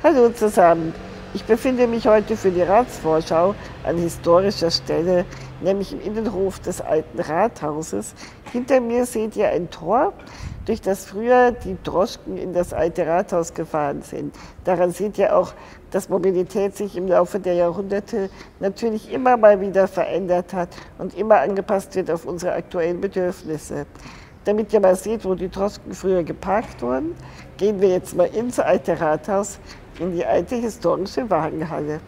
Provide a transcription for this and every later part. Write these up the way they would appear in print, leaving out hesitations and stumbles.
Hallo zusammen. Ich befinde mich heute für die Ratsvorschau an historischer Stelle, nämlich im Innenhof des alten Rathauses. Hinter mir seht ihr ein Tor, durch das früher die Droschken in das alte Rathaus gefahren sind. Daran seht ihr auch, dass Mobilität sich im Laufe der Jahrhunderte natürlich immer mal wieder verändert hat und immer angepasst wird auf unsere aktuellen Bedürfnisse. Damit ihr mal seht, wo die Droschken früher geparkt wurden, gehen wir jetzt mal ins alte Rathaus, in die alte historische Wagenhalle.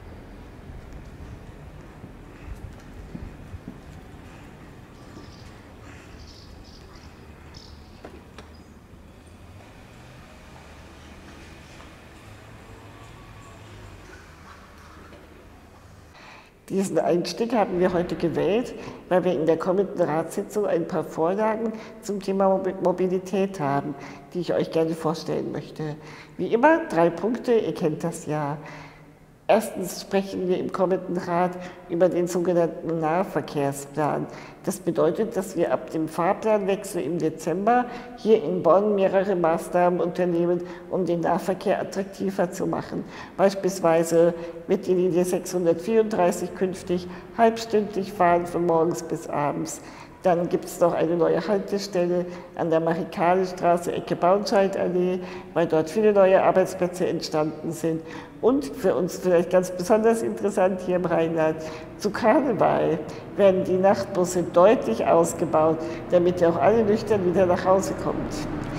Diesen Einstieg haben wir heute gewählt, weil wir in der kommenden Ratssitzung ein paar Vorlagen zum Thema Mobilität haben, die ich euch gerne vorstellen möchte. Wie immer 3 Punkte, ihr kennt das ja. Erstens sprechen wir im kommenden Rat über den sogenannten Nahverkehrsplan. Das bedeutet, dass wir ab dem Fahrplanwechsel im Dezember hier in Bonn mehrere Maßnahmen unternehmen, um den Nahverkehr attraktiver zu machen. Beispielsweise wird die Linie 634 künftig halbstündlich fahren von morgens bis abends. Dann gibt es noch eine neue Haltestelle an der Marikalenstraße, Ecke Baunscheidallee, weil dort viele neue Arbeitsplätze entstanden sind. Und für uns vielleicht ganz besonders interessant hier im Rheinland, zu Karneval werden die Nachtbusse deutlich ausgebaut, damit ihr auch alle nüchtern wieder nach Hause kommt.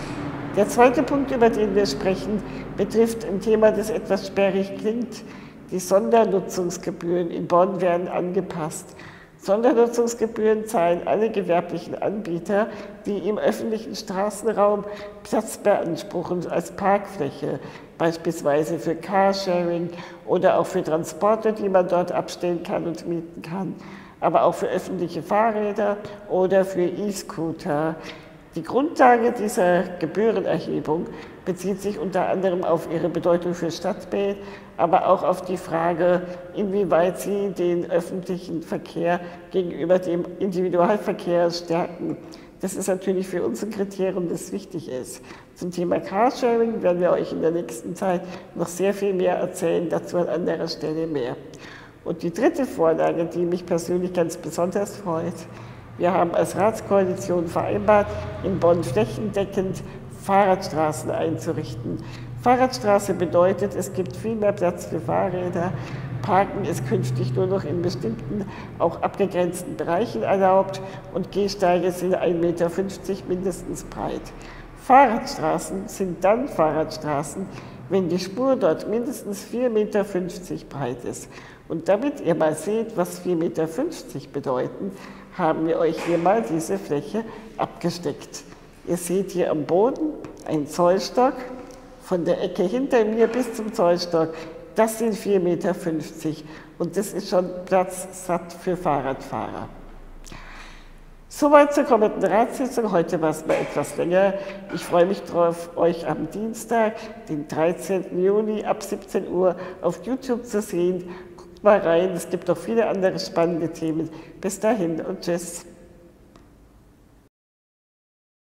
Der zweite Punkt, über den wir sprechen, betrifft ein Thema, das etwas sperrig klingt. Die Sondernutzungsgebühren in Bonn werden angepasst. Sondernutzungsgebühren zahlen alle gewerblichen Anbieter, die im öffentlichen Straßenraum Platz beanspruchen als Parkfläche, beispielsweise für Carsharing oder auch für Transporte, die man dort abstellen kann und mieten kann, aber auch für öffentliche Fahrräder oder für E-Scooter. Die Grundlage dieser Gebührenerhebung bezieht sich unter anderem auf ihre Bedeutung für Stadtbild, aber auch auf die Frage, inwieweit sie den öffentlichen Verkehr gegenüber dem Individualverkehr stärken. Das ist natürlich für uns ein Kriterium, das wichtig ist. Zum Thema Carsharing werden wir euch in der nächsten Zeit noch sehr viel mehr erzählen, dazu an anderer Stelle mehr. Und die dritte Vorlage, die mich persönlich ganz besonders freut: Wir haben als Ratskoalition vereinbart, in Bonn flächendeckend Fahrradstraßen einzurichten. Fahrradstraße bedeutet, es gibt viel mehr Platz für Fahrräder. Parken ist künftig nur noch in bestimmten, auch abgegrenzten Bereichen erlaubt und Gehsteige sind 1,50 Meter mindestens breit. Fahrradstraßen sind dann Fahrradstraßen, wenn die Spur dort mindestens 4,50 Meter breit ist. Und damit ihr mal seht, was 4,50 Meter bedeuten, haben wir euch hier mal diese Fläche abgesteckt. Ihr seht hier am Boden einen Zollstock, von der Ecke hinter mir bis zum Zollstock, das sind 4,50 Meter und das ist schon Platz satt für Fahrradfahrer. Soweit zur kommenden Ratssitzung. Heute war es mal etwas länger. Ich freue mich darauf, euch am Dienstag, den 13. Juni ab 17 Uhr auf YouTube zu sehen. Guckt mal rein, es gibt noch viele andere spannende Themen. Bis dahin und tschüss.